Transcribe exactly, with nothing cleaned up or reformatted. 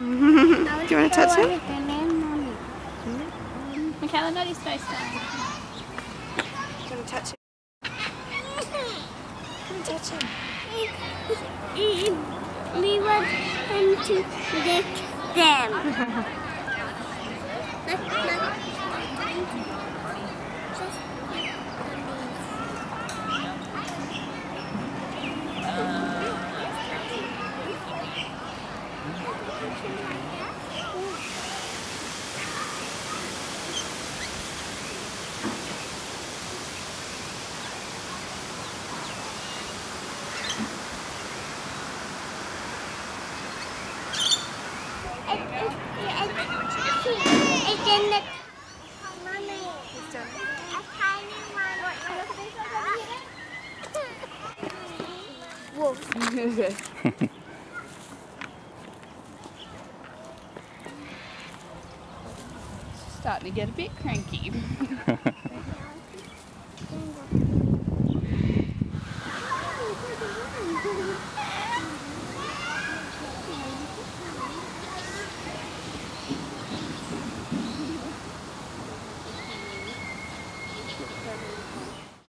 Do you want to touch him? Michaela, not his face down. Do you want to touch him? Come and touch him. We want him to lick them. It's in the mommy. A tiny one. Wolf. Starting to get a bit cranky.